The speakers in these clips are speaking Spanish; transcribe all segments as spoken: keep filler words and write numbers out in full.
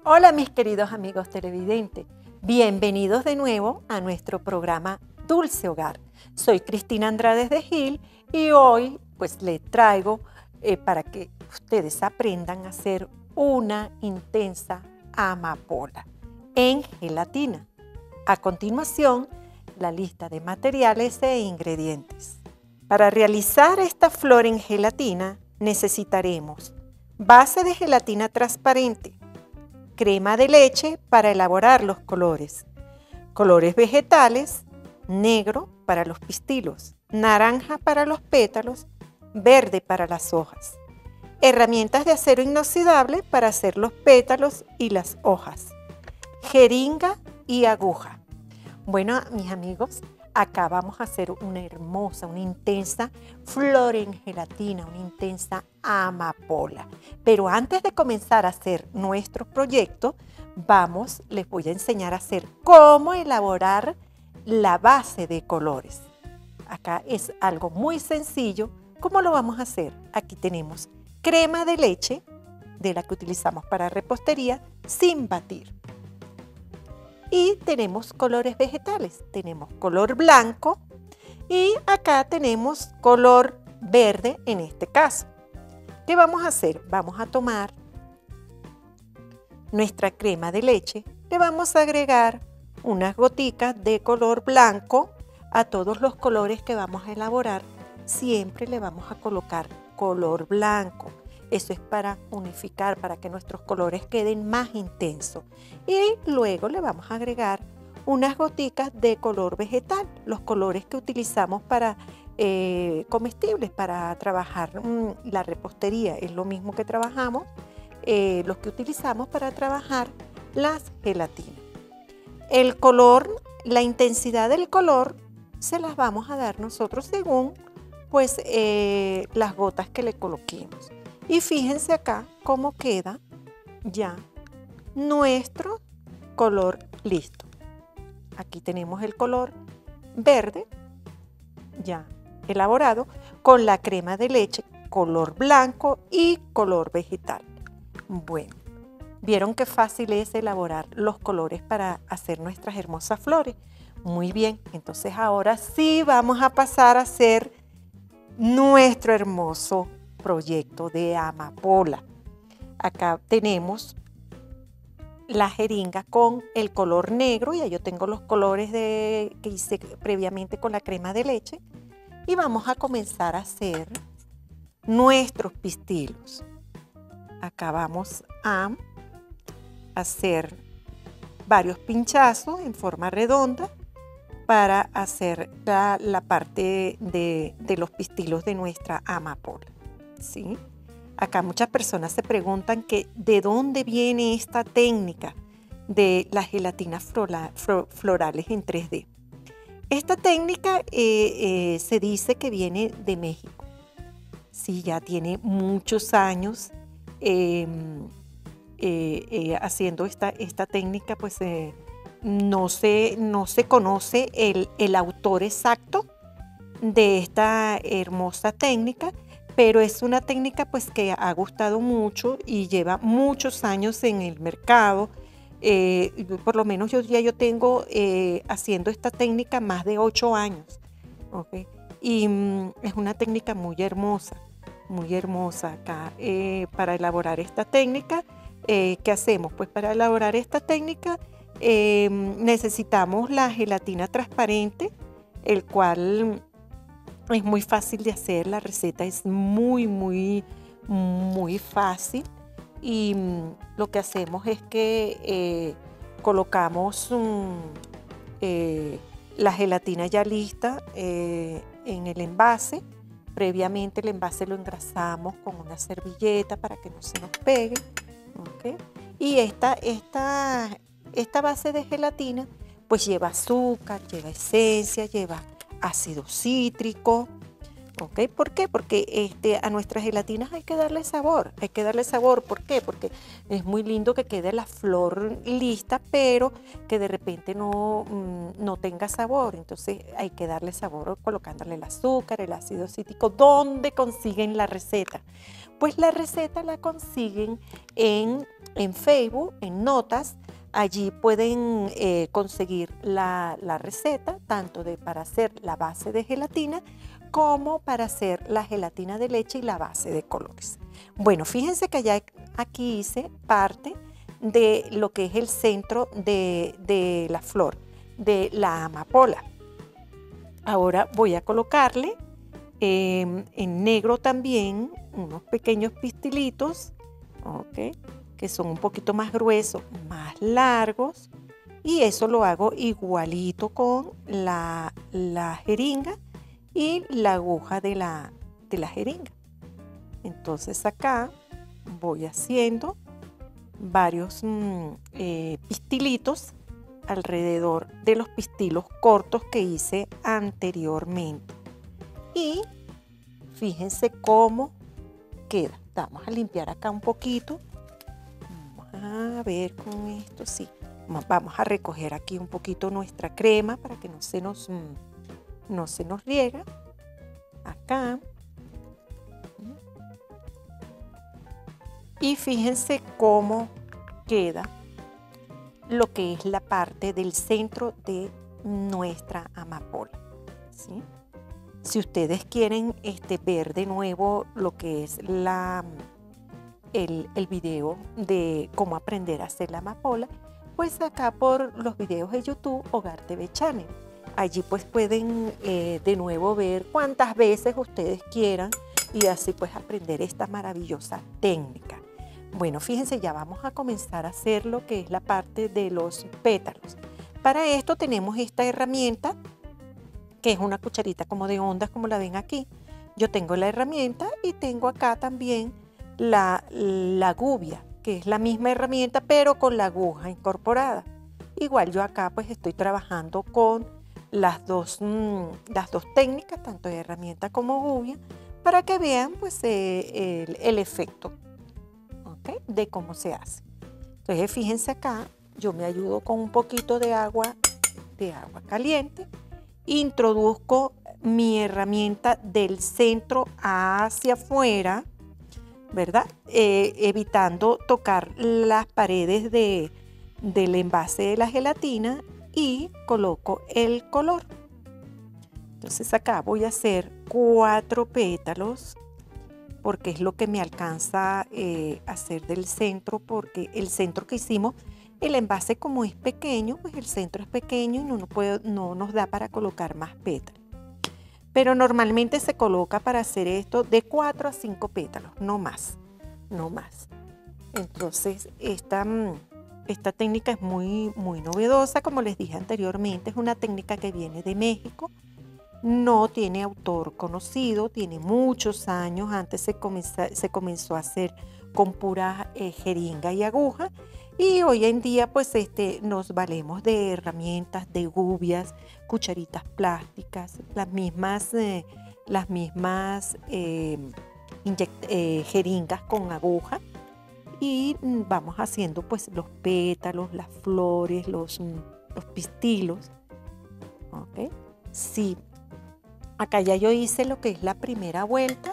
Hola mis queridos amigos televidentes, bienvenidos de nuevo a nuestro programa Dulce Hogar. Soy Cristina Andrade de Gil y hoy pues les traigo eh, para que ustedes aprendan a hacer una intensa amapola en gelatina. A continuación, la lista de materiales e ingredientes. Para realizar esta flor en gelatina necesitaremos base de gelatina transparente, crema de leche para elaborar los colores, colores vegetales, negro para los pistilos, naranja para los pétalos, verde para las hojas, herramientas de acero inoxidable para hacer los pétalos y las hojas, jeringa y aguja. Bueno, mis amigos, acá vamos a hacer una hermosa, una intensa flor en gelatina, una intensa amapola. Pero antes de comenzar a hacer nuestro proyecto, vamos, les voy a enseñar a hacer cómo elaborar la base de colores. Acá es algo muy sencillo. ¿Cómo lo vamos a hacer? Aquí tenemos crema de leche, de la que utilizamos para repostería, sin batir. Y tenemos colores vegetales, tenemos color blanco y acá tenemos color verde en este caso. ¿Qué vamos a hacer? Vamos a tomar nuestra crema de leche, le vamos a agregar unas goticas de color blanco a todos los colores que vamos a elaborar. Siempre le vamos a colocar color blanco. Eso es para unificar, para que nuestros colores queden más intensos. Y luego le vamos a agregar unas goticas de color vegetal, los colores que utilizamos para eh, comestibles, para trabajar mmm, la repostería. Es lo mismo que trabajamos, eh, los que utilizamos para trabajar las gelatinas. El color, la intensidad del color, se las vamos a dar nosotros según pues, eh, las gotas que le coloquemos. Y fíjense acá cómo queda ya nuestro color listo. Aquí tenemos el color verde ya elaborado con la crema de leche, color blanco y color vegetal. Bueno, ¿vieron qué fácil es elaborar los colores para hacer nuestras hermosas flores? Muy bien, entonces ahora sí vamos a pasar a hacer nuestro hermoso proyecto de amapola. Acá tenemos la jeringa con el color negro, ya yo tengo los colores de, que hice previamente con la crema de leche y vamos a comenzar a hacer nuestros pistilos. Acá vamos a hacer varios pinchazos en forma redonda para hacer la, la parte de, de los pistilos de nuestra amapola. ¿Sí? Acá muchas personas se preguntan que de dónde viene esta técnica de las gelatinas flora, florales en tres D. Esta técnica eh, eh, se dice que viene de México. Sí, ya tiene muchos años eh, eh, eh, haciendo esta, esta técnica, pues eh, no, se, no se conoce el, el autor exacto de esta hermosa técnica, pero es una técnica pues que ha gustado mucho y lleva muchos años en el mercado. Eh, por lo menos yo ya yo tengo eh, haciendo esta técnica más de ocho años. ¿Okay? Y mm, es una técnica muy hermosa, muy hermosa acá. Eh, para elaborar esta técnica, eh, ¿qué hacemos? Pues para elaborar esta técnica eh, necesitamos la gelatina transparente, el cual es muy fácil de hacer, la receta es muy, muy, muy fácil y mmm, lo que hacemos es que eh, colocamos um, eh, la gelatina ya lista eh, en el envase. Previamente el envase lo engrasamos con una servilleta para que no se nos pegue. ¿Okay? Y esta, esta, esta base de gelatina pues lleva azúcar, lleva esencia, lleva ácido cítrico, ¿Ok? ¿Por qué? Porque este, a nuestras gelatinas hay que darle sabor, hay que darle sabor. ¿Por qué? Porque es muy lindo que quede la flor lista, pero que de repente no, mm, no tenga sabor. Entonces hay que darle sabor colocándole el azúcar, el ácido cítrico. ¿Dónde consiguen la receta? Pues la receta la consiguen en, en Facebook, en Notas. Allí pueden eh, conseguir la, la receta, tanto de, para hacer la base de gelatina, como para hacer la gelatina de leche y la base de colores. Bueno, fíjense que ya aquí hice parte de lo que es el centro de, de la flor, de la amapola. Ahora voy a colocarle eh, en negro también unos pequeños pistilitos, ¿ok? Que son un poquito más gruesos, más largos, y eso lo hago igualito con la, la jeringa y la aguja de la, de la jeringa. Entonces acá voy haciendo varios mmm, eh, pistilitos alrededor de los pistilos cortos que hice anteriormente. Y fíjense cómo queda. Vamos a limpiar acá un poquito. Vamos a ver con esto, sí. Vamos a recoger aquí un poquito nuestra crema para que no se nos... Mmm, no se nos riega. Acá. Y fíjense cómo queda lo que es la parte del centro de nuestra amapola, ¿sí? Si ustedes quieren este, ver de nuevo lo que es la, el, el video de cómo aprender a hacer la amapola, pues acá por los videos de YouTube, Hogar T V Channel. Allí pues pueden eh, de nuevo ver cuantas veces ustedes quieran y así pues aprender esta maravillosa técnica. Bueno, fíjense, ya vamos a comenzar a hacer lo que es la parte de los pétalos. Para esto tenemos esta herramienta, que es una cucharita como de ondas, como la ven aquí. Yo tengo la herramienta y tengo acá también la, la gubia, que es la misma herramienta, pero con la aguja incorporada. Igual yo acá pues estoy trabajando con las dos, mmm, las dos técnicas, tanto de herramienta como gubia, para que vean pues eh, el, el efecto, ¿okay? De cómo se hace. Entonces fíjense acá, yo me ayudo con un poquito de agua, de agua caliente, introduzco mi herramienta del centro hacia afuera, ¿verdad? Eh, evitando tocar las paredes de, del envase de la gelatina y coloco el color. Entonces acá voy a hacer cuatro pétalos porque es lo que me alcanza eh, a hacer del centro, porque el centro que hicimos, el envase como es pequeño, pues el centro es pequeño y no, no, puedo, no nos da para colocar más pétalos. Pero normalmente se coloca para hacer esto de cuatro a cinco pétalos, no más, no más. Entonces esta, esta técnica es muy, muy novedosa, como les dije anteriormente, es una técnica que viene de México. No tiene autor conocido, tiene muchos años. Antes se comenzó, se comenzó a hacer con pura eh, jeringa y aguja, y hoy en día pues este, nos valemos de herramientas, de gubias, cucharitas plásticas, las mismas, eh, las mismas eh, eh, jeringas con aguja, y vamos haciendo pues los pétalos, las flores, los, los pistilos. ¿Okay? Sí. Acá ya yo hice lo que es la primera vuelta.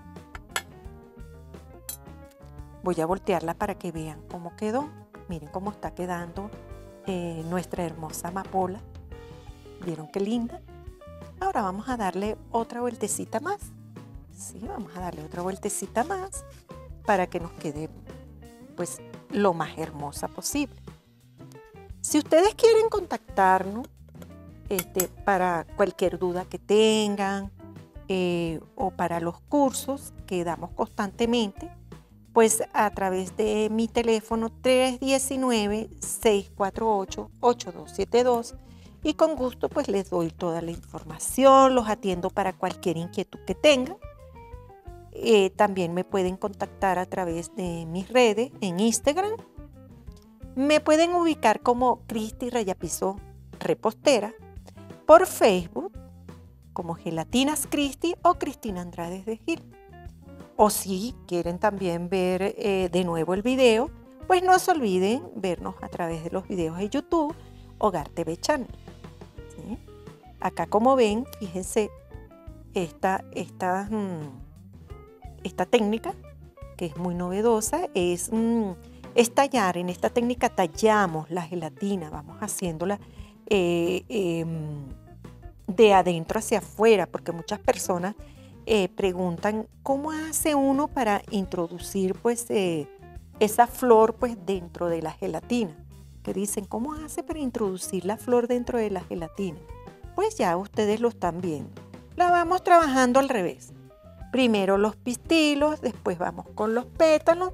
Voy a voltearla para que vean cómo quedó. Miren cómo está quedando eh, nuestra hermosa amapola. ¿Vieron qué linda? Ahora vamos a darle otra vueltecita más. Sí, vamos a darle otra vueltecita más para que nos quede pues lo más hermosa posible. Si ustedes quieren contactarnos, Este, para cualquier duda que tengan eh, o para los cursos que damos constantemente, pues a través de mi teléfono tres uno nueve, seis cuatro ocho, ocho dos siete dos, y con gusto pues les doy toda la información, los atiendo para cualquier inquietud que tengan. Eh, también me pueden contactar a través de mis redes en Instagram. Me pueden ubicar como Cristi Rayapiso Repostera. Por Facebook como Gelatinas Cristi o Cristina Andrade de Gil. O si quieren también ver eh, de nuevo el video, pues no se olviden vernos a través de los videos de YouTube, Hogar T V Channel. ¿Sí? Acá como ven, fíjense, esta, esta, mmm, esta técnica que es muy novedosa es, mmm, es tallar. En esta técnica tallamos la gelatina, vamos haciéndola eh, eh, de adentro hacia afuera, porque muchas personas eh, preguntan cómo hace uno para introducir pues eh, esa flor pues dentro de la gelatina, que dicen cómo hace para introducir la flor dentro de la gelatina. Pues ya ustedes lo están viendo, la vamos trabajando al revés, primero los pistilos, después vamos con los pétalos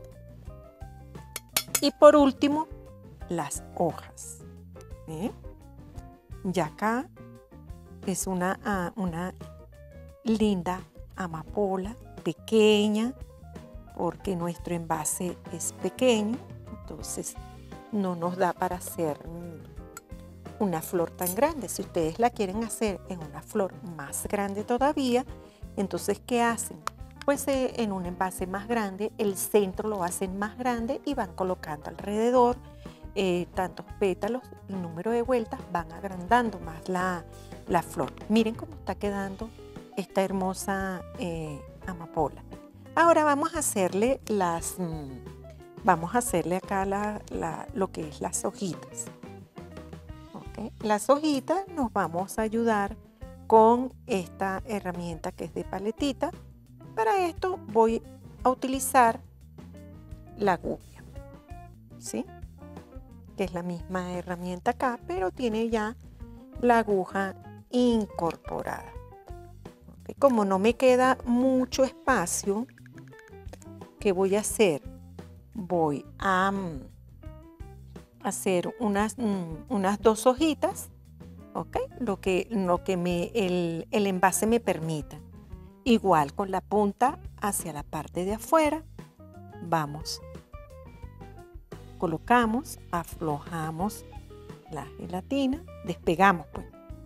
y por último las hojas. ¿Eh? Ya acá es una, uh, una linda amapola pequeña, porque nuestro envase es pequeño, entonces no nos da para hacer una flor tan grande. Si ustedes la quieren hacer en una flor más grande todavía, entonces ¿qué hacen? Pues eh, en un envase más grande, el centro lo hacen más grande y van colocando alrededor eh, tantos pétalos, el número de vueltas, van agrandando más la, la flor. Miren cómo está quedando esta hermosa eh, amapola. Ahora vamos a hacerle las, mmm, vamos a hacerle acá la, la, lo que es las hojitas. ¿Okay? Las hojitas nos vamos a ayudar con esta herramienta que es de paletita. Para esto voy a utilizar la aguja, ¿sí? Que es la misma herramienta acá, pero tiene ya la aguja incorporada. ¿Okay? Como no me queda mucho espacio, ¿qué voy a hacer? Voy a um, hacer unas, um, unas dos hojitas, ¿ok? Lo que, lo que me, el, el envase me permita. Igual con la punta hacia la parte de afuera, vamos, colocamos, aflojamos la gelatina, despegamos pues,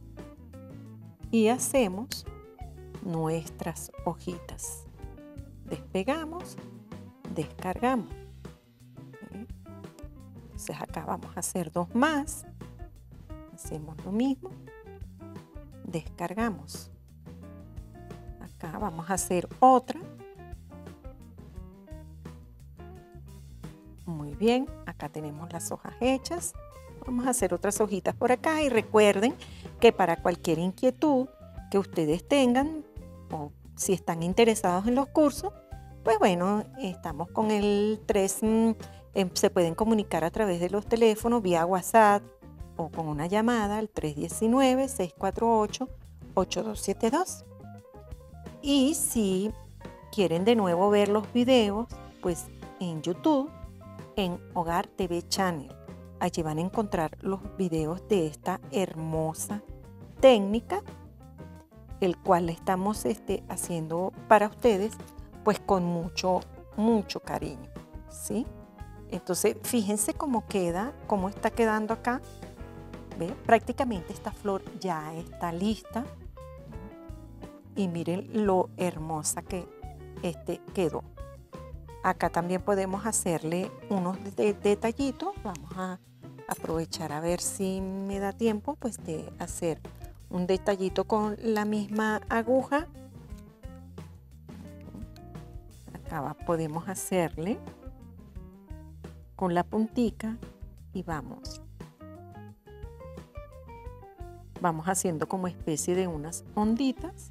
y hacemos nuestras hojitas. Despegamos, descargamos. ¿Sí? Entonces acá vamos a hacer dos más, hacemos lo mismo, descargamos. Acá vamos a hacer otra. Muy bien, acá tenemos las hojas hechas. Vamos a hacer otras hojitas por acá y recuerden que para cualquier inquietud que ustedes tengan o si están interesados en los cursos, pues bueno, estamos con el tres, eh, se pueden comunicar a través de los teléfonos vía WhatsApp o con una llamada al tres uno nueve, seis cuatro ocho, ocho dos siete dos. Y si quieren de nuevo ver los videos, pues en YouTube, en Hogar T V Channel. Allí van a encontrar los videos de esta hermosa técnica, el cual estamos este, haciendo para ustedes, pues con mucho, mucho cariño, ¿sí? Entonces, fíjense cómo queda, cómo está quedando acá. ¿Ve? Prácticamente esta flor ya está lista. Y miren lo hermosa que este quedó. Acá también podemos hacerle unos de detallitos. Vamos a aprovechar a ver si me da tiempo pues de hacer un detallito con la misma aguja. Acá podemos hacerle con la puntica y vamos. Vamos haciendo como especie de unas onditas.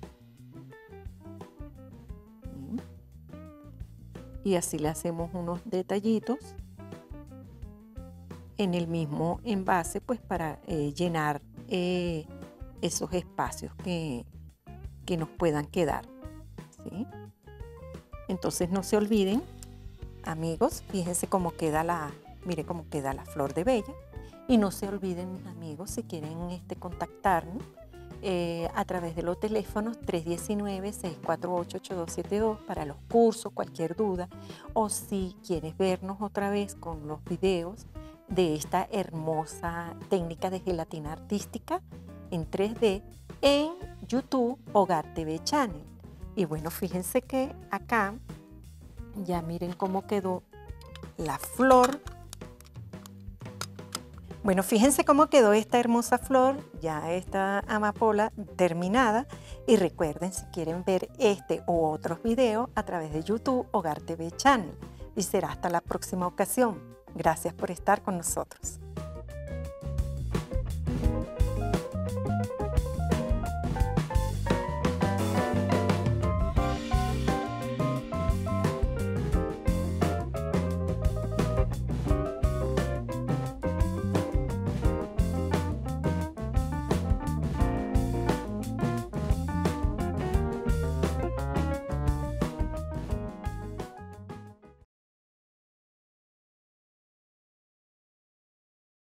Y así le hacemos unos detallitos en el mismo envase pues para eh, llenar eh, esos espacios que, que nos puedan quedar, ¿sí? Entonces no se olviden, amigos, fíjense cómo queda la, mire cómo queda la flor de bella. Y no se olviden, mis amigos, si quieren este, contactarnos Eh, a través de los teléfonos tres uno nueve, seis cuatro ocho, ocho dos siete dos para los cursos, cualquier duda, o si quieres vernos otra vez con los videos de esta hermosa técnica de gelatina artística en tres D en YouTube Hogar T V Channel. Y bueno, fíjense que acá ya miren cómo quedó la flor. Bueno, fíjense cómo quedó esta hermosa flor, ya esta amapola terminada. Y recuerden, si quieren ver este u otros videos a través de YouTube Hogar T V Channel. Y será hasta la próxima ocasión. Gracias por estar con nosotros.